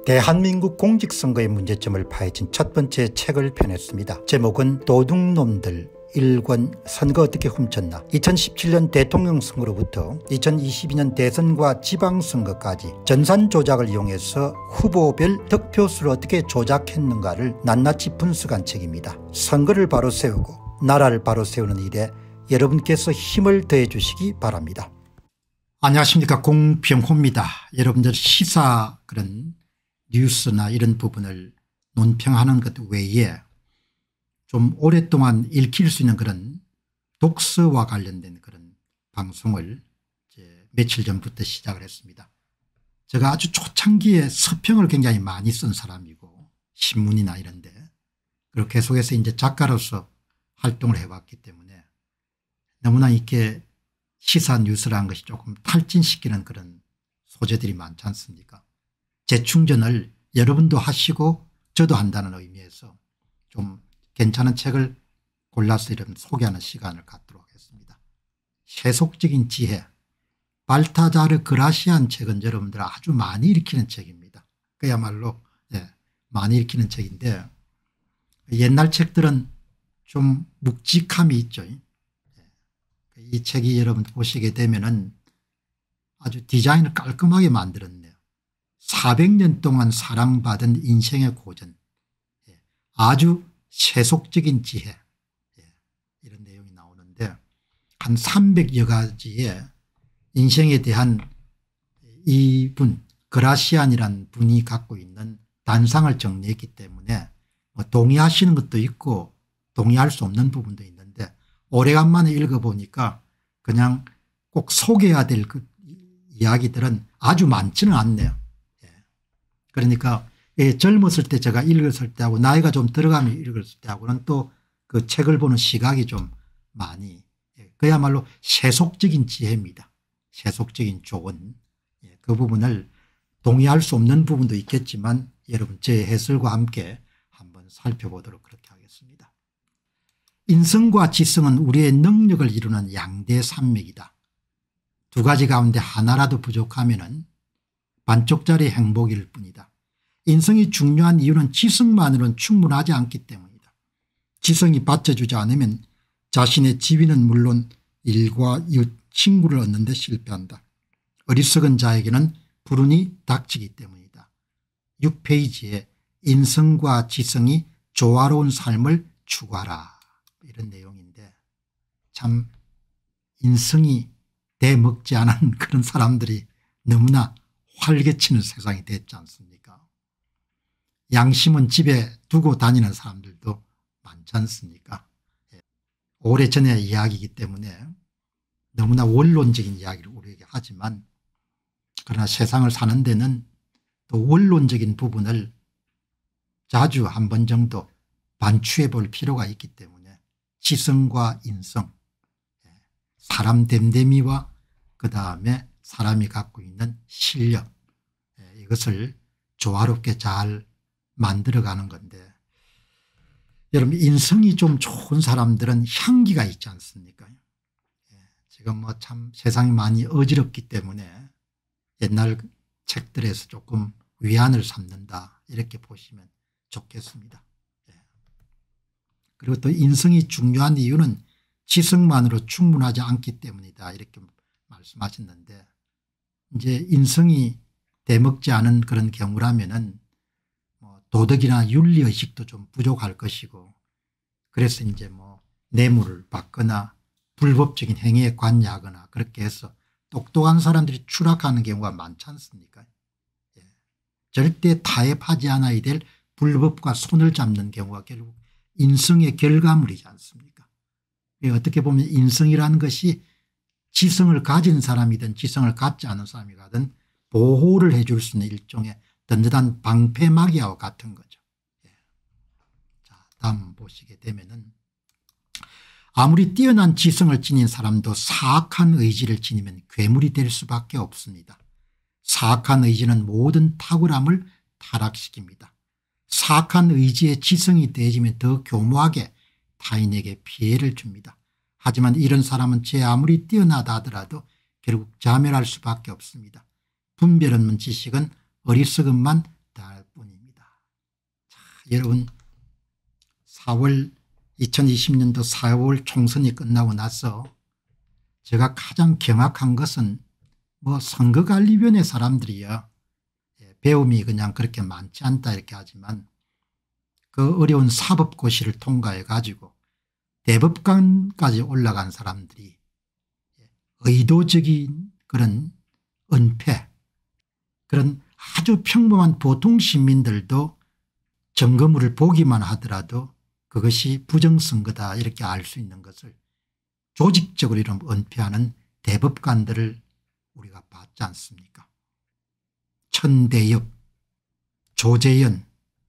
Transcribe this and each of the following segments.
대한민국 공직선거의 문제점을 파헤친 첫 번째 책을 펴냈습니다. 제목은 도둑놈들 1권 선거 어떻게 훔쳤나. 2017년 대통령 선거로부터 2022년 대선과 지방선거까지 전산 조작을 이용해서 후보별 득표수를 어떻게 조작했는가를 낱낱이 분석한 책입니다. 선거를 바로 세우고 나라를 바로 세우는 일에 여러분께서 힘을 더해 주시기 바랍니다. 안녕하십니까, 공병호입니다. 여러분들 시사 그런 뉴스나 이런 부분을 논평하는 것 외에 좀 오랫동안 읽힐 수 있는 그런 독서와 관련된 그런 방송을 이제 며칠 전부터 시작을 했습니다. 제가 아주 초창기에 서평을 굉장히 많이 쓴 사람이고 신문이나 이런데, 그리고 계속해서 이제 작가로서 활동을 해왔기 때문에 너무나 이렇게 시사 뉴스라는 것이 조금 탈진시키는 그런 소재들이 많지 않습니까? 재충전을 여러분도 하시고 저도 한다는 의미에서 좀 괜찮은 책을 골라서 이런 소개하는 시간을 갖도록 하겠습니다. 세속적인 지혜, 발타자르 그라시안 책은 여러분들 아주 많이 읽히는 책입니다. 그야말로 많이 읽히는 책인데, 옛날 책들은 좀 묵직함이 있죠. 이 책이 여러분 보시게 되면은 아주 디자인을 깔끔하게 만들었네요. 400년 동안 사랑받은 인생의 고전, 아주 세속적인 지혜, 이런 내용이 나오는데 한 300여 가지의 인생에 대한 이분 그라시안이라는 분이 갖고 있는 단상을 정리했기 때문에 뭐 동의하시는 것도 있고 동의할 수 없는 부분도 있는데, 오래간만에 읽어보니까 그냥 꼭 소개해야 될 그 이야기들은 아주 많지는 않네요. 그러니까 젊었을 때 제가 읽었을 때하고 나이가 좀 들어가면 읽었을 때하고는 또 그 책을 보는 시각이 좀 많이, 그야말로 세속적인 지혜입니다. 세속적인 조언. 그 부분을 동의할 수 없는 부분도 있겠지만 여러분 제 해설과 함께 한번 살펴보도록 그렇게 하겠습니다. 인성과 지성은 우리의 능력을 이루는 양대 산맥이다. 두 가지 가운데 하나라도 부족하면은 반쪽짜리 행복일 뿐이다. 인성이 중요한 이유는 지성만으로는 충분하지 않기 때문이다. 지성이 받쳐주지 않으면 자신의 지위는 물론 일과 이웃 친구를 얻는 데 실패한다. 어리석은 자에게는 불운이 닥치기 때문이다. 6페이지에 인성과 지성이 조화로운 삶을 추구하라, 이런 내용인데, 참 인성이 대먹지 않은 그런 사람들이 너무나 활개치는 세상이 됐지 않습니까? 양심은 집에 두고 다니는 사람들도 많지 않습니까? 오래전의 이야기이기 때문에 너무나 원론적인 이야기를 우리에게 하지만, 그러나 세상을 사는 데는 또 원론적인 부분을 자주 한 번 정도 반추해 볼 필요가 있기 때문에 지성과 인성, 사람 됨됨이와 그다음에 사람이 갖고 있는 실력, 이것을 조화롭게 잘 만들어가는 건데, 여러분 인성이 좀 좋은 사람들은 향기가 있지 않습니까? 지금 뭐 참 세상이 많이 어지럽기 때문에 옛날 책들에서 조금 위안을 삼는다, 이렇게 보시면 좋겠습니다. 그리고 또 인성이 중요한 이유는 지성만으로 충분하지 않기 때문이다, 이렇게 말씀하셨는데, 이제 인성이 대먹지 않은 그런 경우라면은 뭐 도덕이나 윤리의식도 좀 부족할 것이고, 그래서 이제 뭐 뇌물을 받거나 불법적인 행위에 관여하거나 그렇게 해서 똑똑한 사람들이 추락하는 경우가 많지 않습니까? 절대 타협하지 않아야 될 불법과 손을 잡는 경우가 결국 인성의 결과물이지 않습니까? 어떻게 보면 인성이라는 것이 지성을 가진 사람이든 지성을 갖지 않은 사람이든 보호를 해 줄 수 있는 일종의 든든한 방패막이와 같은 거죠. 자, 다음 보시게 되면은, 아무리 뛰어난 지성을 지닌 사람도 사악한 의지를 지니면 괴물이 될 수밖에 없습니다. 사악한 의지는 모든 탁월함을 타락시킵니다. 사악한 의지에 지성이 더해지면 더 교묘하게 타인에게 피해를 줍니다. 하지만 이런 사람은 제 아무리 뛰어나다 하더라도 결국 자멸할 수밖에 없습니다. 분별 없는 지식은 어리석음만 다 여러분 2020년도 4월 총선이 끝나고 나서 제가 가장 경악한 것은 뭐 선거관리위원회 사람들이요, 배움이 그냥 그렇게 많지 않다 이렇게 하지만 그 어려운 사법고시를 통과해 가지고 대법관까지 올라간 사람들이 의도적인 그런 은폐, 그런 아주 평범한 보통 시민들도 점거물을 보기만 하더라도 그것이 부정선거다 이렇게 알 수 있는 것을 조직적으로 이런 은폐하는 대법관들을 우리가 봤지 않습니까? 천대엽, 조재현,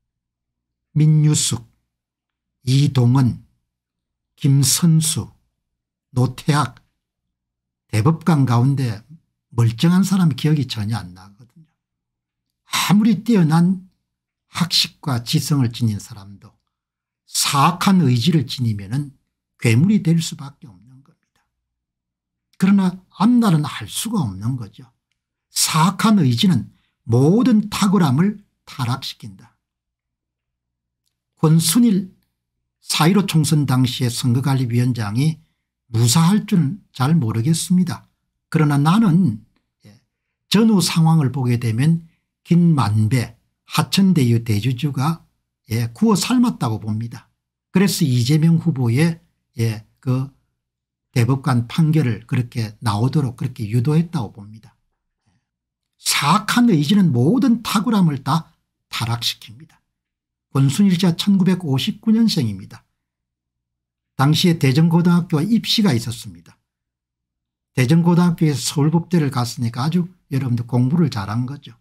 민유숙, 이동은, 김선수, 노태학, 대법관 가운데 멀쩡한 사람이 기억이 전혀 안 나거든요. 아무리 뛰어난 학식과 지성을 지닌 사람도 사악한 의지를 지니면은 괴물이 될 수밖에 없는 겁니다. 그러나 앞날은 알 수가 없는 거죠. 사악한 의지는 모든 탁월함을 타락시킨다. 권순일 4.15 총선 당시의 선거관리위원장이 무사할 줄은 잘 모르겠습니다. 그러나 나는 전후 상황을 보게 되면 김만배 하천대유 대주주가 구워 삶았다고 봅니다. 그래서 이재명 후보의 그 대법관 판결을 그렇게 나오도록 그렇게 유도했다고 봅니다. 사악한 의지는 모든 탁월함을 다 타락시킵니다. 권순일 씨가 1959년생입니다. 당시에 대전고등학교와 입시가 있었습니다. 대전고등학교에서 서울법대를 갔으니까 아주 여러분들 공부를 잘한 거죠.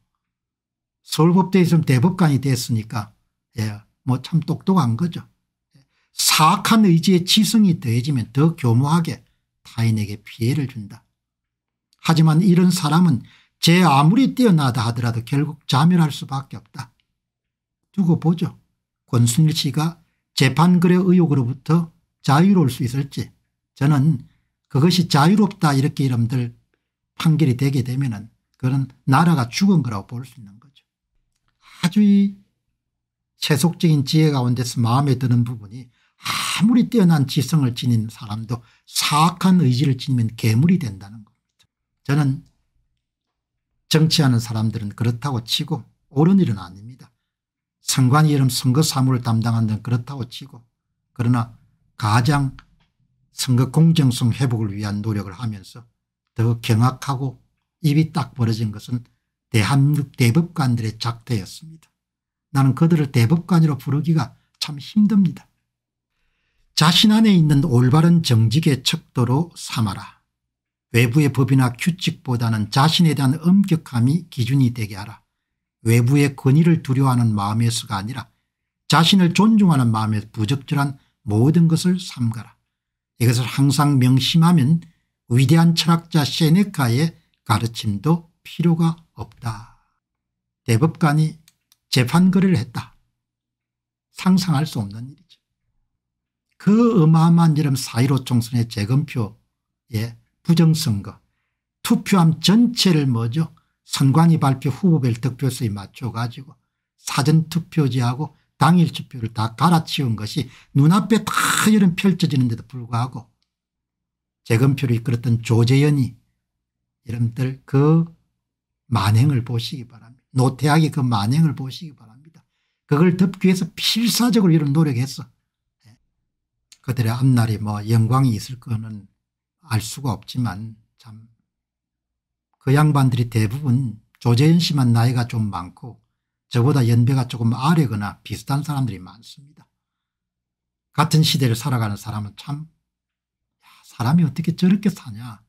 서울법대에서 대법관이 됐으니까 뭐 참 똑똑한 거죠. 사악한 의지의 지성이 더해지면 더 교묘하게 타인에게 피해를 준다. 하지만 이런 사람은 제 아무리 뛰어나다 하더라도 결국 자멸할 수밖에 없다. 두고 보죠. 권순일 씨가 재판거래 의혹으로부터 자유로울 수 있을지. 저는 그것이 자유롭다 이렇게 여러분들 판결이 되게 되면은 그건 나라가 죽은 거라고 볼 수 있는 거죠. 아주 이 세속적인 지혜 가운데서 마음에 드는 부분이 아무리 뛰어난 지성을 지닌 사람도 사악한 의지를 지니면 괴물이 된다는 겁니다. 저는 정치하는 사람들은 그렇다고 치고 옳은 일은 아닙니다. 선관위 이름 선거 사무를 담당하는 데는 그렇다고 치고, 그러나 가장 선거 공정성 회복을 위한 노력을 하면서 더 경악하고 입이 딱 벌어진 것은 대한민국 대법관들의 작태였습니다. 나는 그들을 대법관으로 부르기가 참 힘듭니다. 자신 안에 있는 올바른 정직의 척도로 삼아라. 외부의 법이나 규칙보다는 자신에 대한 엄격함이 기준이 되게 하라. 외부의 권위를 두려워하는 마음에서가 아니라 자신을 존중하는 마음에서 부적절한 모든 것을 삼가라. 이것을 항상 명심하면 위대한 철학자 세네카의 가르침도 필요가 없다. 대법관이 재판거래를 했다. 상상할 수 없는 일이죠. 그 어마어마한 이름 4.15 총선의 재검표의 부정선거, 투표함 전체를 뭐죠, 선관위 발표 후보별 득표수에 맞춰 가지고 사전투표지하고 당일 투표를 다 갈아치운 것이 눈앞에 다 이런 펼쳐지는데도 불구하고 재검표를 이끌었던 조재현이 여러분들 그 만행을 보시기 바랍니다. 노태학이 그 만행을 보시기 바랍니다. 그걸 덮기 위해서 필사적으로 이런 노력했어. 그들의 앞날이 뭐 영광이 있을 거는 알 수가 없지만 참 그 양반들이 대부분 조재현 씨만 나이가 좀 많고 저보다 연배가 조금 아래거나 비슷한 사람들이 많습니다. 같은 시대를 살아가는 사람은 참 사람이 어떻게 저렇게 사냐.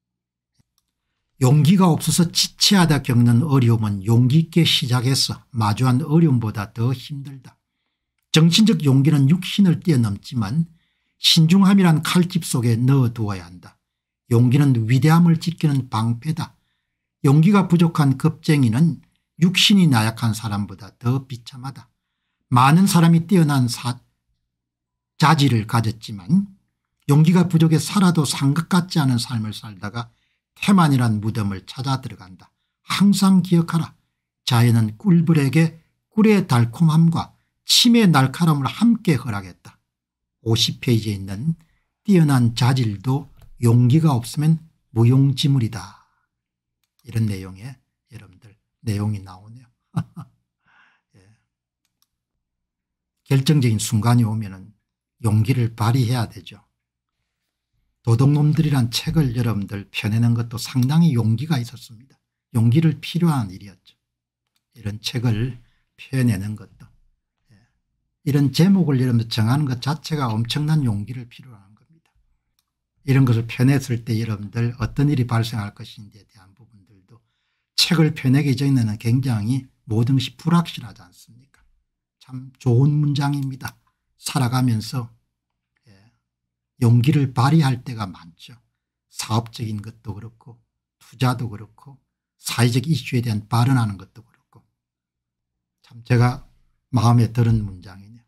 용기가 없어서 지체하다 겪는 어려움은 용기 있게 시작해서 마주한 어려움보다 더 힘들다. 정신적 용기는 육신을 뛰어넘지만 신중함이란 칼집 속에 넣어두어야 한다. 용기는 위대함을 지키는 방패다. 용기가 부족한 겁쟁이는 육신이 나약한 사람보다 더 비참하다. 많은 사람이 뛰어난 자질을 가졌지만 용기가 부족해 살아도 산 것 같지 않은 삶을 살다가 태만이란 무덤을 찾아 들어간다. 항상 기억하라. 자연은 꿀벌에게 꿀의 달콤함과 치매의 날카로움을 함께 허락했다. 50페이지에 있는 뛰어난 자질도 용기가 없으면 무용지물이다. 이런 내용의 여러분들 내용이 나오네요. 예. 결정적인 순간이 오면은 용기를 발휘해야 되죠. 도둑놈들이란 책을 여러분들 펴내는 것도 상당히 용기가 있었습니다. 용기를 필요한 일이었죠. 이런 책을 펴내는 것도. 예. 이런 제목을 여러분들 정하는 것 자체가 엄청난 용기를 필요로 하는 겁니다. 이런 것을 펴냈을 때 여러분들 어떤 일이 발생할 것인지에 대한 부분들도 책을 펴내기 전에는 굉장히 모든 것이 불확실하지 않습니까? 참 좋은 문장입니다. 살아가면서 용기를 발휘할 때가 많죠. 사업적인 것도 그렇고 투자도 그렇고 사회적 이슈에 대한 발언하는 것도 그렇고 참 제가 마음에 드는 문장이네요.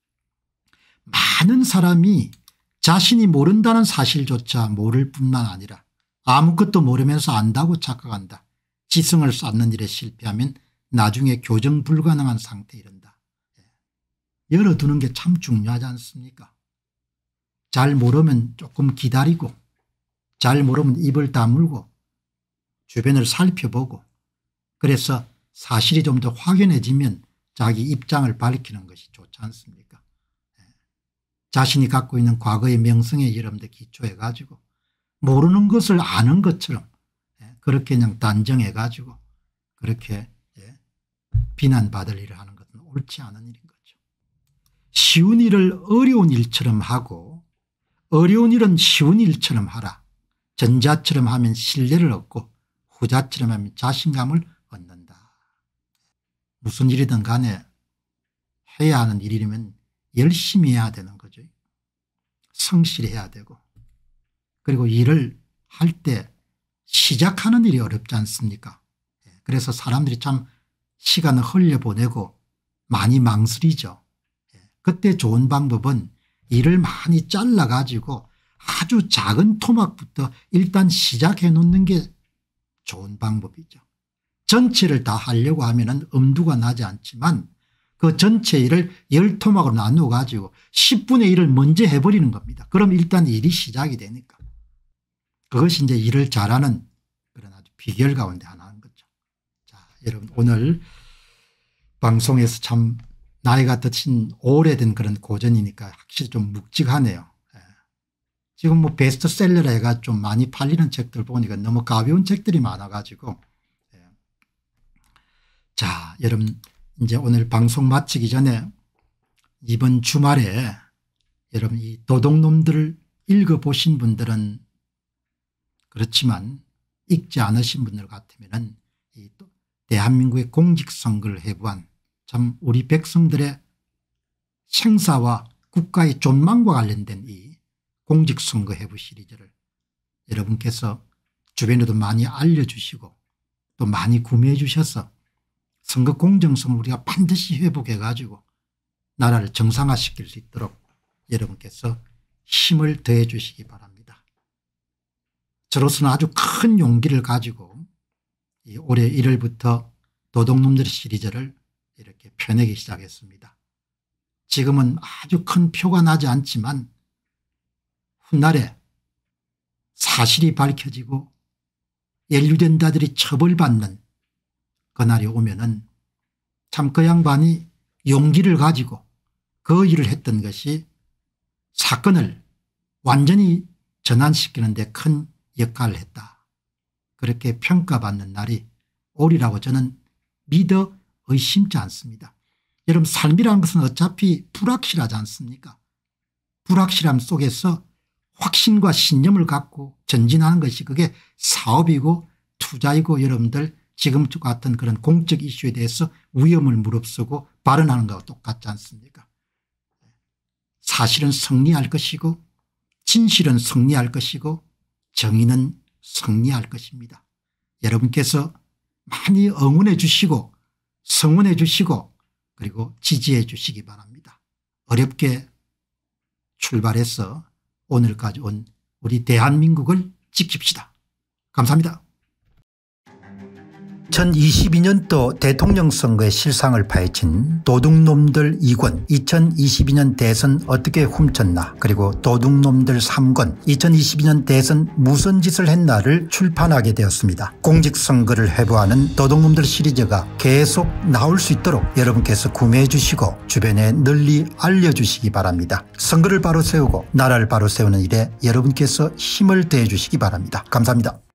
많은 사람이 자신이 모른다는 사실조차 모를 뿐만 아니라 아무것도 모르면서 안다고 착각한다. 지성을 쌓는 일에 실패하면 나중에 교정 불가능한 상태에 이른다. 열어두는 게 참 중요하지 않습니까? 잘 모르면 조금 기다리고 잘 모르면 입을 다물고 주변을 살펴보고 그래서 사실이 좀 더 확연해지면 자기 입장을 밝히는 것이 좋지 않습니까? 자신이 갖고 있는 과거의 명성에 여러분들 기초해 가지고 모르는 것을 아는 것처럼 그렇게 그냥 단정해 가지고 그렇게 비난받을 일을 하는 것은 옳지 않은 일인 거죠. 쉬운 일을 어려운 일처럼 하고 어려운 일은 쉬운 일처럼 하라. 전자처럼 하면 신뢰를 얻고 후자처럼 하면 자신감을 얻는다. 무슨 일이든 간에 해야 하는 일이면 열심히 해야 되는 거죠. 성실해야 되고 그리고 일을 할 때 시작하는 일이 어렵지 않습니까? 그래서 사람들이 참 시간을 흘려보내고 많이 망설이죠. 그때 좋은 방법은 일을 많이 잘라 가지고 아주 작은 토막부터 일단 시작해 놓는 게 좋은 방법이죠. 전체를 다 하려고 하면은 엄두가 나지 않지만 그 전체 일을 10토막으로 나누어 가지고 10분의 1을 먼저 해버리는 겁니다. 그럼 일단 일이 시작이 되니까. 그것이 이제 일을 잘하는 그런 아주 비결 가운데 하나인 거죠. 자, 여러분 오늘 방송에서 참 나이가 드신 오래된 그런 고전이니까 확실히 좀 묵직하네요. 지금 뭐 베스트셀러라 해가 좀 많이 팔리는 책들 보니까 너무 가벼운 책들이 많아 가지고 자, 여러분 이제 오늘 방송 마치기 전에 이번 주말에 여러분 이 도둑놈들을 읽어보신 분들은 그렇지만 읽지 않으신 분들 같으면은 이 대한민국의 공직선거를 해부한 참 우리 백성들의 생사와 국가의 존망과 관련된 이 공직선거 해부 시리즈를 여러분께서 주변에도 많이 알려주시고 또 많이 구매해 주셔서 선거 공정성을 우리가 반드시 회복해 가지고 나라를 정상화시킬 수 있도록 여러분께서 힘을 더해 주시기 바랍니다. 저로서는 아주 큰 용기를 가지고 올해 1월부터 도둑놈들 시리즈를 이렇게 펴내기 시작했습니다. 지금은 아주 큰 표가 나지 않지만 훗날에 사실이 밝혀지고 연루된 자들이 처벌받는 그날이 오면은 참 그 양반이 용기를 가지고 그 일을 했던 것이 사건을 완전히 전환시키는 데 큰 역할을 했다. 그렇게 평가받는 날이 오리라고 저는 믿어 의심치 않습니다. 여러분 삶이라는 것은 어차피 불확실하지 않습니까? 불확실함 속에서 확신과 신념을 갖고 전진하는 것이 그게 사업이고 투자이고 여러분들 지금 같은 그런 공적 이슈에 대해서 위험을 무릅쓰고 발언하는 것과 똑같지 않습니까? 사실은 승리할 것이고 진실은 승리할 것이고 정의는 승리할 것입니다. 여러분께서 많이 응원해 주시고 성원해 주시고 그리고 지지해 주시기 바랍니다. 어렵게 출발해서 오늘까지 온 우리 대한민국을 지킵시다. 감사합니다. 2022년도 대통령 선거의 실상을 파헤친 도둑놈들 2권 2022년 대선 어떻게 훔쳤나, 그리고 도둑놈들 3권 2022년 대선 무슨 짓을 했나를 출판하게 되었습니다. 공직선거를 회부하는 도둑놈들 시리즈가 계속 나올 수 있도록 여러분께서 구매해 주시고 주변에 널리 알려주시기 바랍니다. 선거를 바로 세우고 나라를 바로 세우는 일에 여러분께서 힘을 대해 주시기 바랍니다. 감사합니다.